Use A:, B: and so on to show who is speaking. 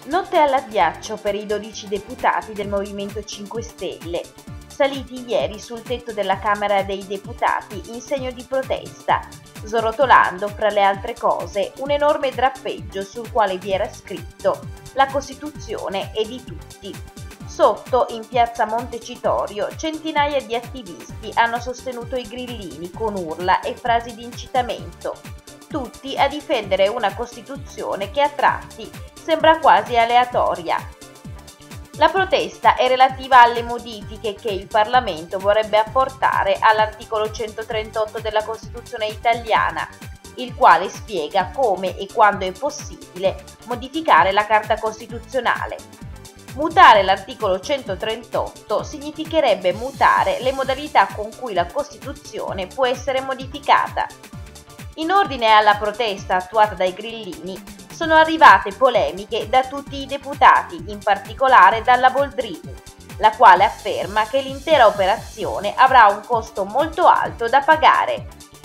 A: Notte all'addiaccio per i 12 deputati del Movimento 5 Stelle, saliti ieri sul tetto della Camera dei Deputati in segno di protesta, srotolando, fra le altre cose, un enorme drappeggio sul quale vi era scritto «La Costituzione è di tutti». Sotto, in piazza Montecitorio, centinaia di attivisti hanno sostenuto i grillini con urla e frasi di incitamento, tutti a difendere una Costituzione che a tratti sembra quasi aleatoria. La protesta è relativa alle modifiche che il Parlamento vorrebbe apportare all'articolo 138 della Costituzione italiana, il quale spiega come e quando è possibile modificare la Carta Costituzionale. Mutare l'articolo 138 significherebbe mutare le modalità con cui la Costituzione può essere modificata. In ordine alla protesta attuata dai grillini, sono arrivate polemiche da tutti i deputati, in particolare dalla Boldrini, la quale afferma che l'intera operazione avrà un costo molto alto da pagare.